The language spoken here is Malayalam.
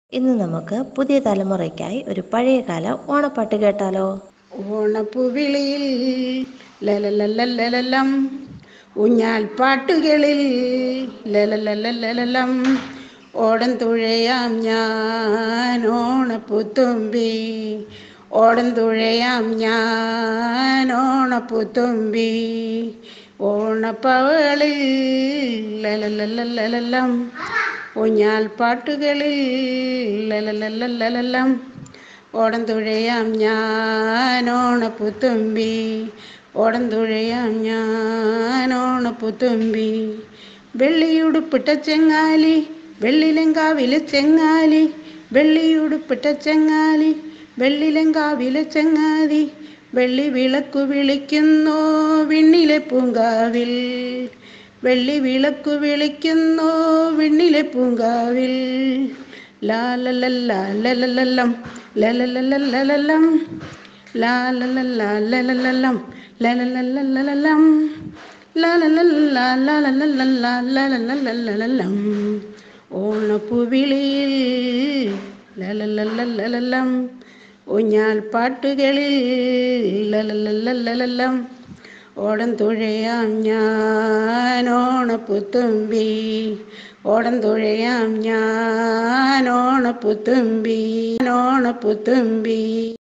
ഇന്ന് നമുക്ക് പുതിയ തലമുറയ്ക്കായി ഒരു പഴയകാല ഓണപ്പാട്ട് കേട്ടാലോ? ഓണപ്പുവിളിയിൽ ലലലലലലലം, ഊഞ്ഞാൽ പാട്ടുകളിൽ ലലലലലലം, ഓടം തുഴയാം ഞാൻ ഓണപ്പൂത്തുമ്പി, ഓടം തുഴയാം ഞാൻ ഓണപ്പൂത്തുമ്പി, ഓണപ്പവളിൽ ലലലലലലം, ഊഞ്ഞാൽ പാട്ടുകളിൽ ലലലലലലം, ഓടം തുഴയാം ഞാൻ ഓണപ്പൂത്തുമ്പി, ഓടം തുഴയാം ഞാൻ ഓണപ്പൂത്തുമ്പി. വെള്ളിയുടുപ്പിട്ട ചെങ്ങാലി, വെള്ളിലെങ്കാവിലെ ചെങ്ങാലി, വെള്ളിയുടുപ്പിട്ട ചെങ്ങാലി, വെള്ളിലെങ്കാവിലെ ചെങ്ങാലി, വെള്ളി വിളക്കു വിളിക്കുന്നു വിണ്ണിലെ പൂങ്കാവിൽ, വെള്ളി വിളക്കു വിളിക്കുന്നു വിണ്ണിലെ പൂങ്കാവിൽ, ലാലലലലലലം ലലലലലലം, ലാലലലലലലം ലലലലലലം, ലാലലലലലലലലലലലലം. ഓണപ്പുവിളിയിൽ ലലലലലലം, ഊഞ്ഞാൽ പാട്ടുകളിൽ ലലലലലലം, ഓടം തുഴയാം ഞാൻ ഓണപ്പൂത്തുമ്പി, ഓടം തുഴയാം ഞാൻ ഓണപ്പൂത്തുമ്പി, ഓണപ്പൂത്തുമ്പി.